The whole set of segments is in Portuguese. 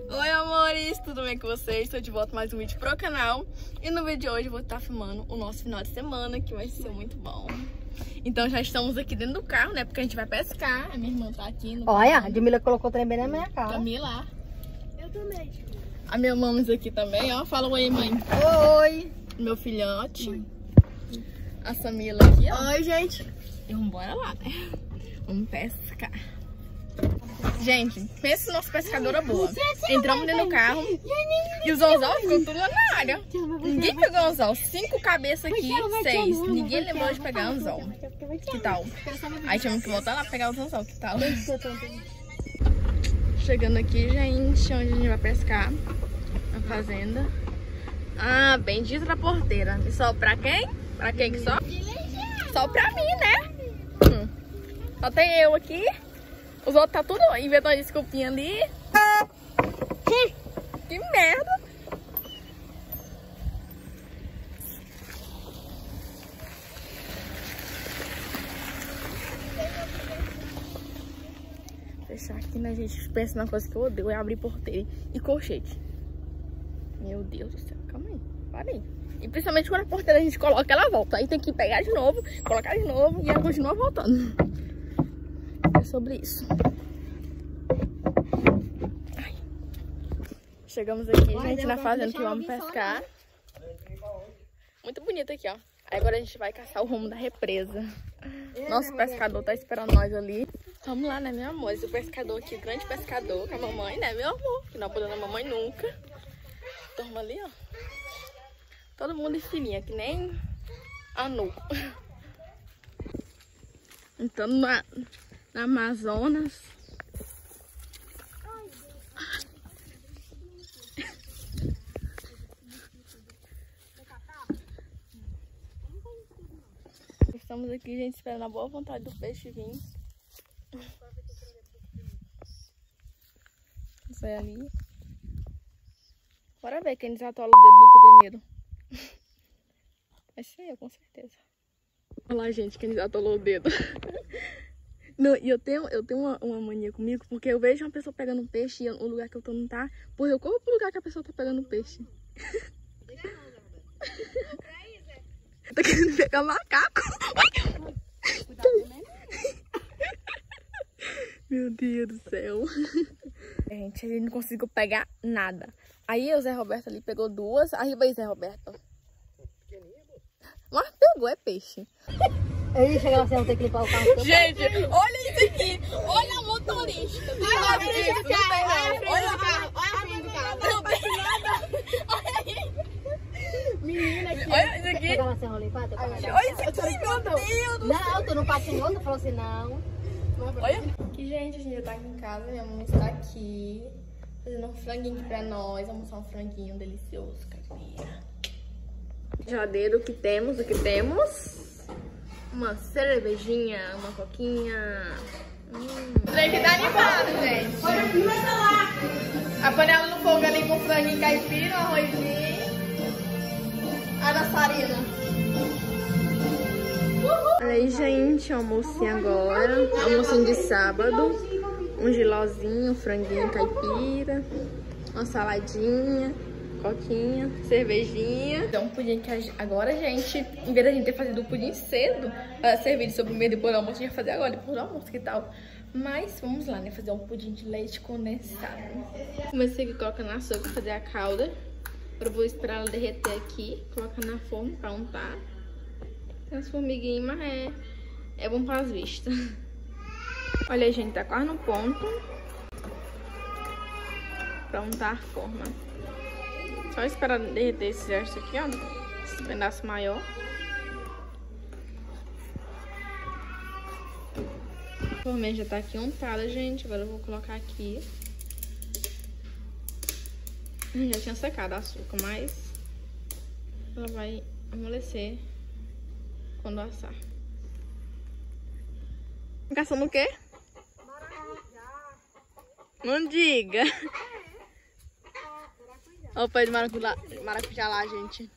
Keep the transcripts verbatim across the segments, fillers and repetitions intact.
Oi amores, tudo bem com vocês? Estou de volta mais um vídeo pro canal. E no vídeo de hoje eu vou estar filmando o nosso final de semana, que vai ser muito bom. Então já estamos aqui dentro do carro, né? Porque a gente vai pescar. A minha irmã tá aqui no Olha, carro. a Admila colocou o trem bem na minha cara. Camila. Eu também. A minha mames aqui também, ó. Fala oi, mãe. Oi. Meu filhote. A Samila aqui, ó. Oi, gente. E vamos embora lá, né? Vamos pescar. Gente, pensa na nossa pescadora boa. Entramos dentro do carro e os anzol ficou tudo lá na área. Ninguém pegou anzol. Cinco cabeças aqui, seis. Ninguém lembrou de pegar anzol. Que tal? Aí tivemos que voltar lá pegar os anzol. Que tal? Chegando aqui, gente, onde a gente vai pescar. Na fazenda. Ah, bendita da porteira. E só pra quem? Pra quem que só? Só pra mim, né? Hum. Só tem eu aqui. Os outros tá tudo inventando desculpinha ali. Que merda. Fechar aqui, né, gente? Pensa numa coisa que eu odeio, é abrir porteira e colchete. Meu Deus do céu, calma aí, para aí. E principalmente quando a porteira a gente coloca, ela volta. Aí tem que pegar de novo, colocar de novo e ela continua voltando. É sobre isso. Ai. Chegamos aqui, Ai, gente, na fazenda que vamos pescar. Muito bonito aqui, ó. Aí agora a gente vai caçar o rumo da represa. Nosso pescador tá esperando nós ali. Vamos lá, né, meu amor? Esse o pescador aqui, o grande pescador, com a mamãe, né, meu amor? Que não abandona a mamãe nunca. Turma ali, ó. Todo mundo em fininha, que nem Anu. Então, na, na Amazonas. Estamos aqui, gente, esperando a boa vontade do peixe vir. Isso aí ali. Bora ver quem desatola o dedo do cu primeiro. Vai ser eu, com certeza. Olha lá, gente, quem desatolou o dedo. Não, e eu tenho, eu tenho uma, uma mania comigo, porque eu vejo uma pessoa pegando um peixe e o lugar que eu tô não tá, porque eu corro pro lugar que a pessoa tá pegando o peixe. Tá querendo pegar macaco. Meu Deus do céu. Gente, a gente não conseguiu pegar nada. Aí o Zé Roberto ali pegou duas. Arriba aí, Zé Roberto. Mas pegou, é peixe. Aí chega você, vou ter que limpar o carro. Gente, olha isso aqui. Olha a motorista. Olha a frente do carro. Olha o carro. Olha a frente do carro. Não tem nada. Olha aí. Menina, aqui. Olha isso aqui. Pegar você, vou limpar, Olha isso aqui, meu Deus. Não, tu não patinou, tu falou assim, não. Olha. Aqui, gente, a gente já tá aqui em casa. Minha mãe está aqui fazendo um franguinho aqui pra nós. Vamos almoçar um franguinho delicioso, caipira. Geladeira, o que temos, o que temos? Uma cervejinha, uma coquinha. Hum. O trem que tá animado, gente. A panela no fogo ali com franguinho caipira, um arrozinho. A dançarina. Olha aí, gente, almocinho agora. Almocinho de sábado. Um gilozinho, um franguinho caipira. Uma saladinha. Coquinha, cervejinha. Então, um pudim que agora, gente, em vez da gente ter fazido o pudim cedo, para servir de sobremesa depois do almoço, a gente vai fazer agora, depois do almoço, que tal? Mas vamos lá, né? Fazer um pudim de leite condensado. Comecei aqui, coloca na açúcar, fazer a calda. Agora eu vou esperar ela derreter aqui, coloca na forma pra untar. Tem as formiguinhas, mas é, é bom para as vistas. Olha aí, gente, tá quase no ponto. Pra untar a forma. Só esperar derreter esse resto aqui, ó. Esse pedaço maior. A forminha já tá aqui untada, gente. Agora eu vou colocar aqui. Já tinha secado o açúcar, mas ela vai amolecer quando assar. Caçando o quê? Não diga. Olha o pé de maracujá, maracujá lá, gente.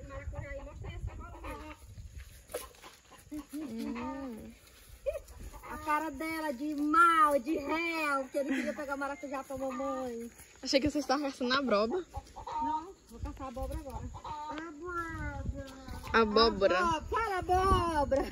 Hum. cara dela de mal, de réu, que ele queria pegar maracujá pra mamãe. Achei que você estava caçando abóbora. Não, vou caçar abóbora agora. Abóbora. Abóbora. Abóbora. Fala abóbora.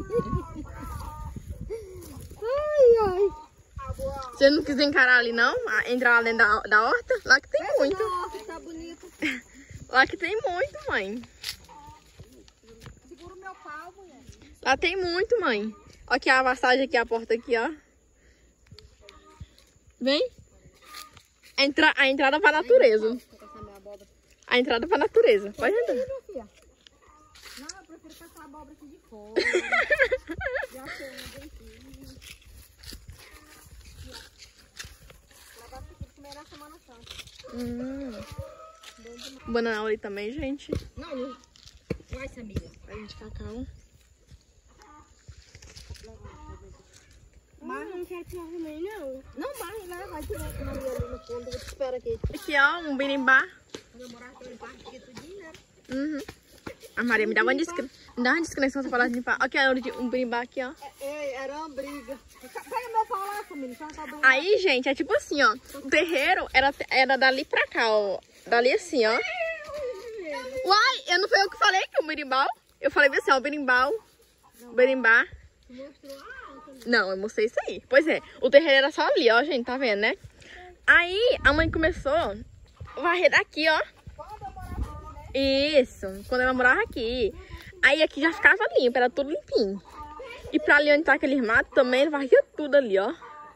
Ai, ai. Você não quis encarar ali, não? Entrar lá dentro da, da horta? Lá que tem Essa muito. Nossa, tá bonito. Lá que tem muito, mãe. Segura o meu pau, mulher. Lá tem muito, mãe. Ó aqui a passagem aqui, a porta aqui, ó. Vem. Entra, a entrada pra natureza. Vou caçar minha abóbora. A entrada pra natureza. Pode entrar. Aí, minha filha. Não, eu prefiro caçar a abóbora aqui de fora. Já sei, não tem filho. Levar isso aqui pra comer na Semana Santa. Hum. Banana ali também, gente. Não, não. Vai, Samira. A gente cacau. Mas não quero tirar também, não. Não, mas né? Vai tirar aqui na minha ali no fundo. Eu te espero aqui. Aqui, ó, um birimbá. Quando eu morar aqui no parque, aqui tudinho, né? Uhum. A Maria me dá uma descrição. Me dá uma descrição pra falar de limpar. Aqui, ó, um birimbá aqui, ó. É, era uma briga. Pega meu pau lá, Samira. Só tá briga. Aí, gente, é tipo assim, ó. O terreiro era, era dali pra cá, ó. Dali assim, ó. Uai, eu não foi eu que falei que o berimbau? Eu falei assim, ó, o berimbau. Berimbá. Tu mostrou a alta. Não, eu mostrei isso aí. Pois é, o terreiro era só ali, ó, gente, tá vendo, né? Aí, a mãe começou a varrer daqui, ó. Quando eu morava aqui, né? Isso, quando ela morava aqui. Aí aqui já ficava limpo, era tudo limpinho. E pra ali onde tá aquele mato também, ele varria tudo ali, ó.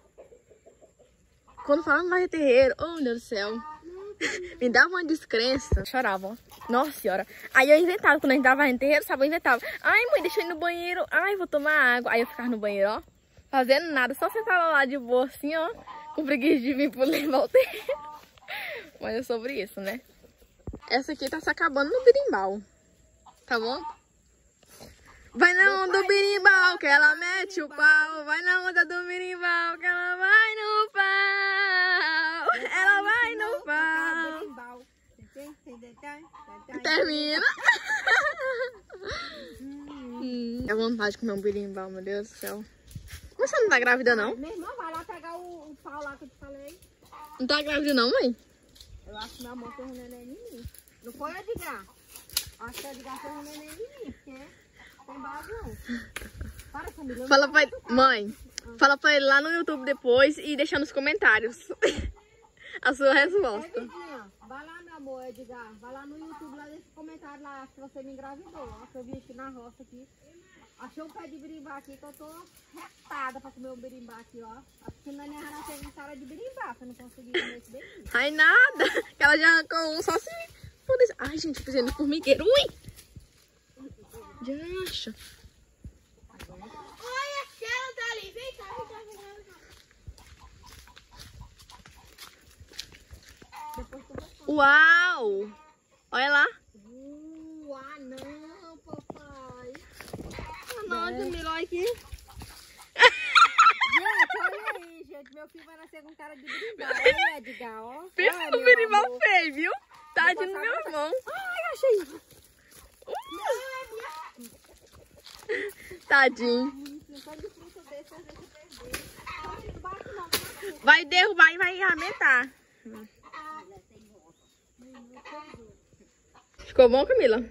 Quando falava varrer terreiro, oh, meu Deus do céu. Me dava uma descrença. Chorava, ó. Nossa senhora. Aí eu inventava, quando a gente tava varrendo terreiro, sabe, eu inventava. Ai, mãe, deixa eu ir no banheiro. Ai, vou tomar água. Aí eu ficava no banheiro, ó. Fazendo nada, só sentada lá de boa assim, ó. Com preguiça de vir por levar o terreiro. Mas é sobre isso, né? Essa aqui tá se acabando no berimbau. Tá bom? Vai na onda do berimbau que ela mete o pau. Vai na onda do berimbau que ela vai no pau. Ela vai no pau. Termina. Hum. Dá vontade de comer um berimbau, meu Deus do céu. Mas você não tá grávida, não? Minha irmã vai lá pegar o, o pau lá que eu te falei. Não tá grávida, não, mãe? Eu acho que minha mãe fez um neném em mim. Não foi a Edgar. Acho que a Edgar fez um neném em mim, porque tem base não. Para, família. Fala pra ele, mãe, fala pra ele lá no YouTube depois e deixa nos comentários a sua resposta. É, Vidinha, vai lá, meu amor, Edgar. Vai lá no YouTube, lá nesse comentário lá, se você me engravidou. Ó, que eu vim aqui na roça aqui. Achei um pé de berimbá aqui que eu tô retada pra comer o berimbá aqui, ó. Acho que na minha rana teve cara de berimbá, pra eu não conseguir comer esse daqui. Ai, nada. Ela já arrancou um só se... Ai, gente, fazendo formigueiro. Ui! Já acha. Olha, a Sheila tá ali. Vem cá, vem cá, vem cá, vem cá. Uau! Olha lá. Uh, ah, não, papai. Nossa, é. Melhor aqui. Gente, olha aí, gente. Meu filho vai nascer com cara de berimbau. Olha, Edgar, ó. Pensa no berimbau feio, viu? Tadinho no meu irmão. Ai, achei. Uh. Tadinho. Vai derrubar e vai arrebentar. Ficou bom, Camila?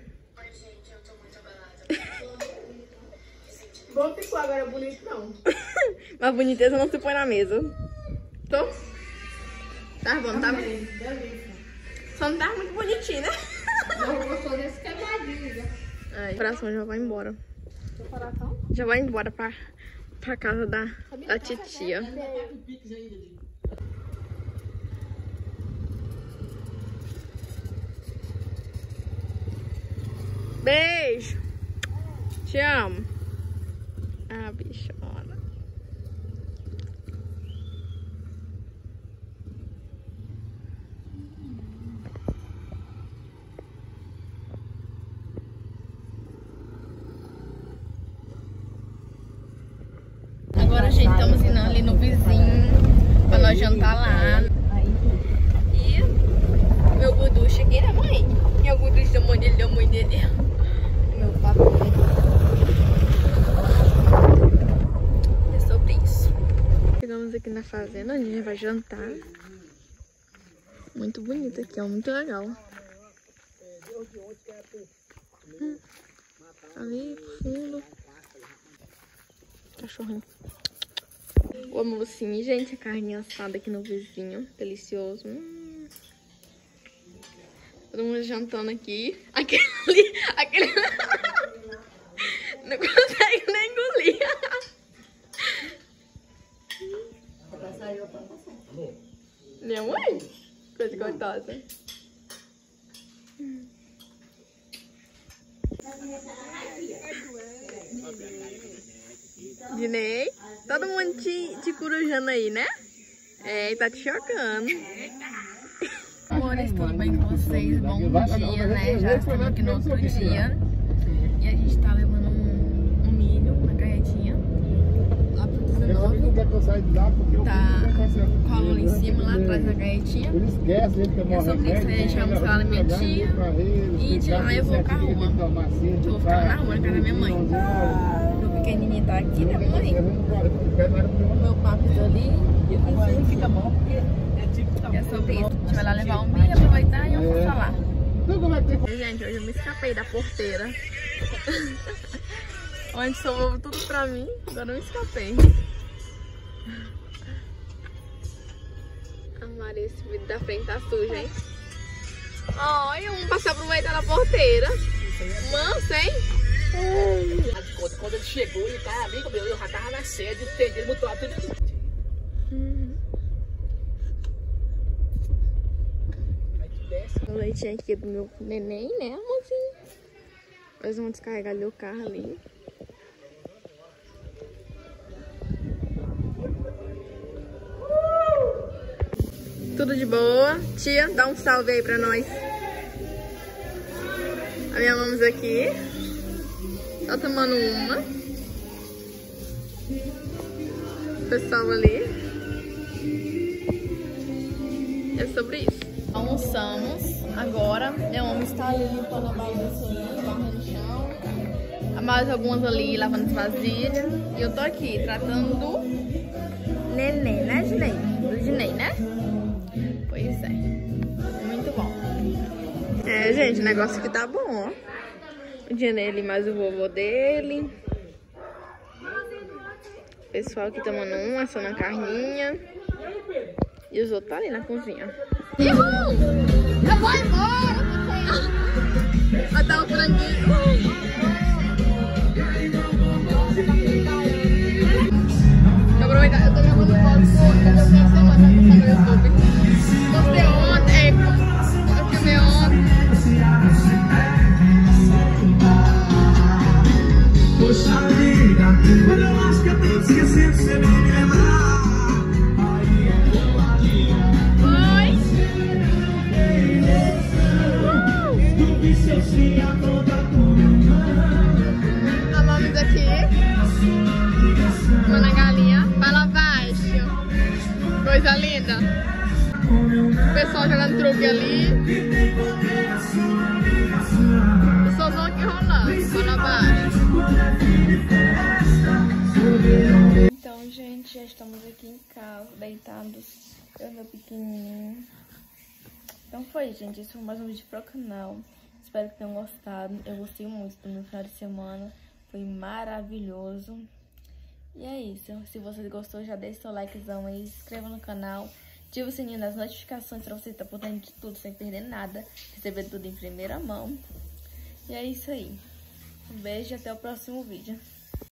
Bom ficou, agora bonito não. Mas boniteza não se põe na mesa. Tô? Tá bom, tá bom. Só não tá muito bonitinho, né? Não gostou desse quebradinho. Ai, o coração já vai embora. Seu coração? Já vai embora pra, pra casa da, da titia. Beijo. Te amo. Ah, bichona. Agora, gente, estamos indo ali no vizinho pra nós jantar lá. E meu guducho aqui, né, mãe? Meu guducho da mãe dele, da mãe dele. Meu papo. É sobre isso. na fazenda, onde a gente vai jantar. Muito bonito aqui, ó, muito legal. Hum. Ali, fundo. Cachorrinho. O almocinho, gente, a carninha assada aqui no vizinho. Delicioso. Hum. Todo mundo jantando aqui. Aquele ali, aquele... Não consegue nem engolir. Minha mãe? Coisa gostosa. Hum. Dinei, todo mundo te, te corujando aí, né? É, tá te chocando. Amores, tudo bem com vocês? Bom dia, né? Já estamos aqui no outro dia. E a gente tá levando um, um milho na carretinha. Lá pro dezenove. Tá com a lula em cima, lá atrás da carretinha. É sobre isso, a gente vai almoçar lá na minha tia. E de lá eu vou com a rua. Eu vou ficar lá na rua, na casa da minha mãe. Meu pequenininho tá aqui, né, mãe? Meu papo ali. E assim fica bom, porque é tipo... É sobre isso. A gente vai lá levar um milho, aproveitar e eu vou falar. Gente, hoje eu me escapei da porteira. Onde sobrou tudo pra mim, agora eu me escapei. A Maria, esse vidro da frente tá sujo, hein? Olha, vamos passar por meio da porteira. Manso, hein? Quando ele chegou, ele tava amigo meu, eu já tava na sede, ele botou lá tudo. Uhum. O leitinho aqui do meu neném, né, amorzinho? Eles vão descarregar ali o carro ali. Tudo de boa. Tia, dá um salve aí pra nós. A minha mamãe aqui. Tá tomando uma. O pessoal ali. É sobre isso. Almoçamos. Agora, minha mãe está ali limpando a bagunça ali, varrendo o chão. A mais algumas ali lavando as vasilhas. E eu tô aqui tratando do neném, né, Dinei? Do Dinei, né? Pois é. Muito bom. É, gente, o negócio aqui tá bom, ó. O Dinei ali, mais o vovô dele. O pessoal aqui tomando um, assando a carninha. E os outros tá ali na cozinha. Uhul! Eu vou embora, você! Vai dar um franguinho. Deixa eu aproveitar, eu tô gravando foto porque eu tenho semana pra postar no YouTube. Postei ontem, é, eu filmei ontem. Poxa vida, mas eu acho que eu tenho que esquecer de você nem me lembrar. Amamos aqui. Uma na galinha. Vai lá abaixo. Coisa linda. O pessoal jogando truque ali. O solzão aqui rolando. Vai lá abaixo. Então, gente, já estamos aqui em casa, deitados. Eu e meu pequenininho. Então foi, gente. Esse foi mais um vídeo pro canal. Espero que tenham gostado. Eu gostei muito do meu final de semana. Foi maravilhoso. E é isso. Se você gostou, já deixa seu likezão aí. Se inscreva no canal. Ative o sininho das notificações pra você estar por dentro de tudo, sem perder nada. Receber tudo em primeira mão. E é isso aí. Um beijo e até o próximo vídeo.